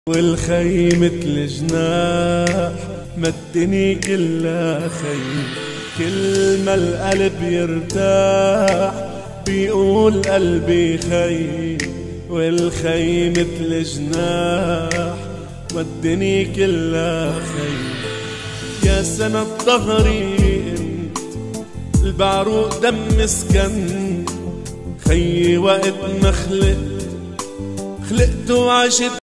والخي مثل جناح مدني كلها خي، كل ما القلب يرتاح بيقول قلبي خي. والخي مثل جناح مدني كلها خي. يا سند ظهري انت البعروق دم سكن، خيي وقت ما خلقت وعشت